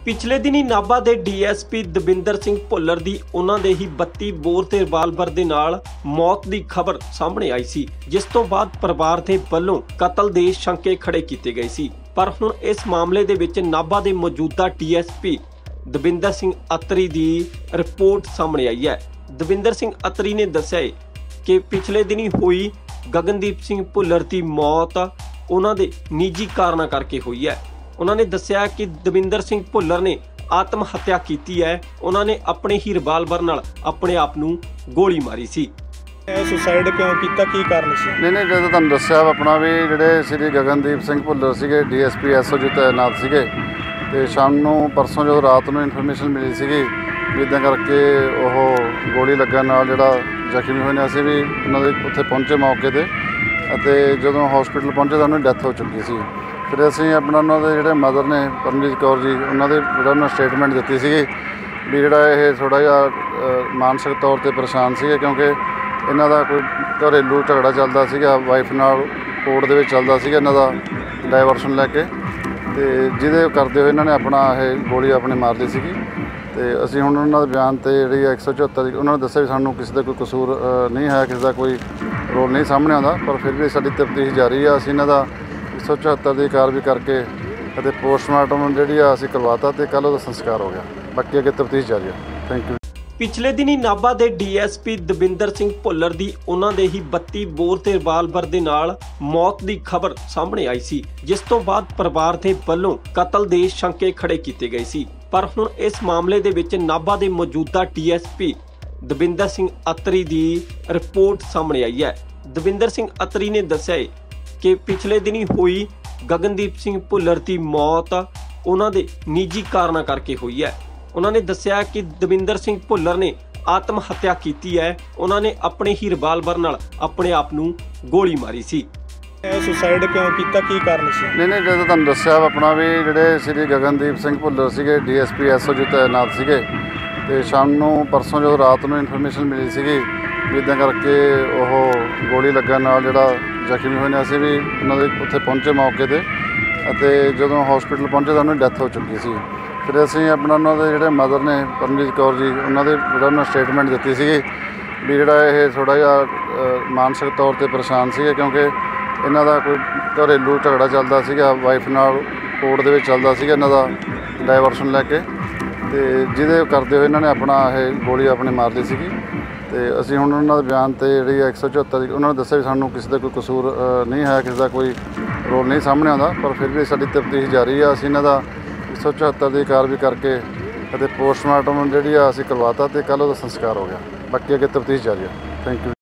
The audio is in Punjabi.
ਪਿਛਲੇ ਦਿਨੀ ਨਾਭਾ ਦੇ ਡੀਐਸਪੀ ਦਵਿੰਦਰ ਸਿੰਘ ਭੁੱਲਰ ਦੀ ਉਹਨਾਂ ਦੇ ਹੀ 32 ਬੋਰ ਤੇ ਰਿਵਾਲਵਰ ਦੇ ਨਾਲ ਮੌਤ ਦੀ ਖਬਰ ਸਾਹਮਣੇ ਆਈ ਸੀ, ਜਿਸ ਤੋਂ ਬਾਅਦ ਪਰਿਵਾਰ ਦੇ ਵੱਲੋਂ ਕਤਲ ਦੇ ਸ਼ੰਕੇ ਖੜੇ ਕੀਤੇ ਗਏ ਸੀ। ਪਰ ਹੁਣ ਇਸ ਮਾਮਲੇ ਦੇ ਵਿੱਚ ਨਾਭਾ ਦੇ ਮੌਜੂਦਾ ਡੀਐਸਪੀ ਦਵਿੰਦਰ ਸਿੰਘ ਅਤਰੀ ਦੀ ਰਿਪੋਰਟ ਸਾਹਮਣੇ ਆਈ ਹੈ। ਦਵਿੰਦਰ ਸਿੰਘ ਅਤਰੀ ਨੇ ਦੱਸਿਆ ਕਿ ਪਿਛਲੇ ਦਿਨੀ ਹੋਈ ਗਗਨਦੀਪ ਸਿੰਘ ਭੁੱਲਰ ਦੀ ਮੌਤ ਉਹਨਾਂ ਦੇ ਨਿੱਜੀ ਕਾਰਨਾਂ ਕਰਕੇ ਹੋਈ ਹੈ। ਉਹਨਾਂ ਨੇ ਦੱਸਿਆ ਕਿ ਦਵਿੰਦਰ ਸਿੰਘ ਭੁੱਲਰ ਨੇ ਆਤਮ ਹੱਤਿਆ ਕੀਤੀ ਹੈ। ਉਹਨਾਂ ਨੇ ਆਪਣੇ ਹੀ ਰਿਵਾਲਵਰ ਨਾਲ ਆਪਣੇ ਆਪ ਨੂੰ ਗੋਲੀ ਮਾਰੀ ਸੀ। ਸੁਸਾਈਡ ਕਿਉਂ ਕੀਤਾ, ਕੀ ਕਾਰਨ ਸੀ? ਨਹੀਂ ਜਦੋਂ ਤੁਹਾਨੂੰ ਦੱਸਿਆ ਆਪਣਾ ਵੀ ਜਿਹੜੇ ਸ੍ਰੀ ਗਗਨਦੀਪ ਸਿੰਘ ਭੁੱਲਰ ਸੀਗੇ ਡੀਐਸਪੀ ਐਸਓਜੀ ਤੈਨਾਤ ਸੀਗੇ, ਤੇ ਸ਼ਾਮ ਨੂੰ ਪਰਸੋਂ ਜਦੋਂ ਰਾਤ ਨੂੰ ਇਨਫੋਰਮੇਸ਼ਨ ਮਿਲੀ ਸੀਗੀ ਵੀ ਇੱਦਾਂ ਕਰਕੇ ਉਹ ਗੋਲੀ ਲੱਗਣ ਨਾਲ ਜਿਹੜਾ ਜ਼ਖਮੀ ਹੋਏ ਨੇ, ਅਸੀਂ ਵੀ ਉਹਨਾਂ ਦੇ ਉੱਥੇ ਪਹੁੰਚੇ ਮੌਕੇ 'ਤੇ, ਅਤੇ ਜਦੋਂ ਹਸਪੀਟਲ ਪਹੁੰਚੇ ਤਾਂ ਉਹਨਾਂ ਦੀ ਡੈਥ ਹੋ ਚੁੱਕੀ ਸੀ। ਫਿਰ ਅਸੀਂ ਆਪਣਾ ਉਹਨਾਂ ਦੇ ਜਿਹੜੇ ਮਦਰ ਨੇ ਪਰਮਜੀਤ ਕੌਰ ਜੀ, ਉਹਨਾਂ ਦੇ ਜਿਹੜਾ ਉਹਨਾਂ ਸਟੇਟਮੈਂਟ ਦਿੱਤੀ ਸੀਗੀ ਵੀ ਜਿਹੜਾ ਇਹ ਥੋੜ੍ਹਾ ਜਿਹਾ ਮਾਨਸਿਕ ਤੌਰ 'ਤੇ ਪਰੇਸ਼ਾਨ ਸੀਗੇ, ਕਿਉਂਕਿ ਇਹਨਾਂ ਦਾ ਕੋਈ ਘਰੇਲੂ ਝਗੜਾ ਚੱਲਦਾ ਸੀਗਾ, ਵਾਈਫ ਨਾਲ ਕੋਰਟ ਦੇ ਵਿੱਚ ਚੱਲਦਾ ਸੀਗਾ ਇਹਨਾਂ ਦਾ ਡਾਈਵਰਸ਼ਨ ਲੈ ਕੇ, ਅਤੇ ਜਿਹਦੇ ਕਰਦੇ ਹੋਏ ਇਹਨਾਂ ਨੇ ਆਪਣਾ ਇਹ ਗੋਲੀ ਆਪਣੀ ਮਾਰ ਲਈ ਸੀਗੀ। ਅਤੇ ਅਸੀਂ ਹੁਣ ਉਹਨਾਂ ਦੇ ਬਿਆਨ 'ਤੇ ਜਿਹੜੀ 174 ਦੀ ਉਹਨਾਂ ਨੇ ਦੱਸਿਆ ਵੀ ਸਾਨੂੰ ਕਿਸੇ ਦਾ ਕੋਈ ਕਸੂਰ ਨਹੀਂ ਹੈ, ਕਿਸੇ ਦਾ ਕੋਈ ਰੋਲ ਨਹੀਂ ਸਾਹਮਣੇ ਆਉਂਦਾ, ਪਰ ਫਿਰ ਵੀ ਸਾਡੀ ਤਫਤੀਸ਼ ਜਾਰੀ ਆ। ਅਸੀਂ ਇਹਨਾਂ ਦਾ 174 ਦੀ ਕਾਰਵਾਈ ਕਰਕੇ ਅਤੇ ਪੋਸਟਮਾਰਟਮ ਜਿਹੜੀ ਆ ਅਸੀਂ ਕਰਵਾਤਾ, ਅਤੇ ਕੱਲ੍ਹ ਉਹਦਾ ਸੰਸਕਾਰ ਹੋ ਗਿਆ। ਬਾਕੀ ਅੱਗੇ ਤਫਤੀਸ਼ ਜਾਰੀ ਆ। Thank you. ਪਿਛਲੇ ਦਿਨੀ ਨਾਭਾ ਦੇ ਡੀਐਸਪੀ ਦਵਿੰਦਰ ਸਿੰਘ ਭੁੱਲਰ ਦੀ ਉਹਨਾਂ ਦੇ ਹੀ 32 ਬੋਰ ਤੇ ਰਿਵਾਲਵਰ ਦੇ ਨਾਲ ਮੌਤ ਦੀ ਖਬਰ ਸਾਹਮਣੇ ਆਈ ਸੀ, ਜਿਸ ਤੋਂ ਬਾਅਦ ਪਰਿਵਾਰ ਦੇ ਵੱਲੋਂ ਕਤਲ ਦੇ ਸ਼ੰਕੇ ਖੜੇ ਕੀਤੇ ਗਏ ਸੀ। ਪਰ ਹੁਣ ਇਸ ਮਾਮਲੇ ਦੇ ਵਿੱਚ ਨਾਭਾ ਦੇ ਮੌਜੂਦਾ ਡੀਐਸਪੀ ਦਵਿੰਦਰ ਸਿੰਘ ਅਤਰੀ ਦੀ ਰਿਪੋਰਟ ਸਾਹਮਣੇ ਆਈ ਹੈ। ਦਵਿੰਦਰ ਸਿੰਘ ਅਤਰੀ ਨੇ ਦੱਸਿਆ ਕਿ ਪਿਛਲੇ ਦਿਨੀ ਹੋਈ ਗਗਨਦੀਪ ਸਿੰਘ ਭੁੱਲਰ ਦੀ ਮੌਤ ਉਹਨਾਂ ਦੇ ਨਿੱਜੀ ਕਾਰਨਾਂ ਕਰਕੇ ਹੋਈ ਹੈ। ਉਹਨਾਂ ਨੇ ਦੱਸਿਆ ਕਿ ਦਵਿੰਦਰ ਸਿੰਘ ਭੁੱਲਰ ਨੇ ਆਤਮ ਹੱਤਿਆ ਕੀਤੀ ਹੈ। ਉਹਨਾਂ ਨੇ ਆਪਣੇ ਹੀ ਰਿਵਾਲਵਰ ਨਾਲ ਆਪਣੇ ਆਪ ਨੂੰ ਗੋਲੀ ਮਾਰੀ ਸੀ। ਸੁਸਾਈਡ ਕਿਉਂ ਕੀਤਾ, ਕੀ ਕਾਰਨ ਸੀ? ਨਹੀਂ ਜਦੋਂ ਤੁਹਾਨੂੰ ਦੱਸਿਆ ਆਪਣਾ ਵੀ ਜਿਹੜੇ ਸ੍ਰੀ ਗਗਨਦੀਪ ਸਿੰਘ ਭੁੱਲਰ ਸੀਗੇ ਡੀਐਸਪੀ ਐਸਓਜੀ ਤੈਨਾਤ ਸੀਗੇ, ਤੇ ਸ਼ਾਮ ਨੂੰ ਪਰਸੋਂ ਜਦੋਂ ਰਾਤ ਨੂੰ ਇਨਫੋਰਮੇਸ਼ਨ ਮਿਲੀ ਸੀਗੀ ਵੀ ਇੱਦਾਂ ਕਰਕੇ ਉਹ ਗੋਲੀ ਲੱਗਣ ਨਾਲ ਜਿਹੜਾ ਜ਼ਖਮੀ ਹੋਏ ਨੇ, ਅਸੀਂ ਵੀ ਉਹਨਾਂ ਦੇ ਉੱਥੇ ਪਹੁੰਚੇ ਮੌਕੇ 'ਤੇ, ਅਤੇ ਜਦੋਂ ਹਸਪੀਟਲ ਪਹੁੰਚੇ ਤਾਂ ਉਹਨਾਂ ਦੀ ਡੈਥ ਹੋ ਚੁੱਕੀ ਸੀ। ਫਿਰ ਅਸੀਂ ਆਪਣਾ ਉਹਨਾਂ ਦੇ ਜਿਹੜੇ ਮਦਰ ਨੇ ਪਰਮਜੀਤ ਕੌਰ ਜੀ, ਉਹਨਾਂ ਦੇ ਜਿਹੜਾ ਉਹਨਾਂ ਸਟੇਟਮੈਂਟ ਦਿੱਤੀ ਸੀਗੀ ਵੀ ਜਿਹੜਾ ਇਹ ਥੋੜ੍ਹਾ ਜਿਹਾ ਮਾਨਸਿਕ ਤੌਰ 'ਤੇ ਪਰੇਸ਼ਾਨ ਸੀਗੇ, ਕਿਉਂਕਿ ਇਹਨਾਂ ਦਾ ਕੋਈ ਘਰੇਲੂ ਝਗੜਾ ਚੱਲਦਾ ਸੀਗਾ, ਵਾਈਫ ਨਾਲ ਕੋਰਟ ਦੇ ਵਿੱਚ ਚੱਲਦਾ ਸੀਗਾ ਇਹਨਾਂ ਦਾ ਡਾਈਵਰਸ਼ਨ ਲੈ ਕੇ, ਅਤੇ ਜਿਹਦੇ ਕਰਦੇ ਹੋਏ ਇਹਨਾਂ ਨੇ ਆਪਣਾ ਇਹ ਗੋਲੀ ਆਪਣੀ ਮਾਰ ਲਈ ਸੀਗੀ। ਅਤੇ ਅਸੀਂ ਹੁਣ ਉਹਨਾਂ ਦੇ ਬਿਆਨ 'ਤੇ ਜਿਹੜੀ 174 ਦੀ ਉਹਨਾਂ ਨੇ ਦੱਸਿਆ ਵੀ ਸਾਨੂੰ ਕਿਸੇ ਦਾ ਕੋਈ ਕਸੂਰ ਨਹੀਂ ਹੈ, ਕਿਸੇ ਦਾ ਕੋਈ ਰੋਲ ਨਹੀਂ ਸਾਹਮਣੇ ਆਉਂਦਾ, ਪਰ ਫਿਰ ਵੀ ਸਾਡੀ ਤਫਤੀਸ਼ ਜਾਰੀ ਆ। ਅਸੀਂ ਇਹਨਾਂ ਦਾ 174 ਦੀ ਕਾਰਵਾਈ ਕਰਕੇ ਅਤੇ ਪੋਸਟਮਾਰਟਮ ਜਿਹੜੀ ਆ ਅਸੀਂ ਕਰਵਾਤਾ, ਅਤੇ ਕੱਲ੍ਹ ਉਹਦਾ ਸੰਸਕਾਰ ਹੋ ਗਿਆ। ਬਾਕੀ ਅੱਗੇ ਤਫਤੀਸ਼ ਜਾਰੀ ਆ। Thank you.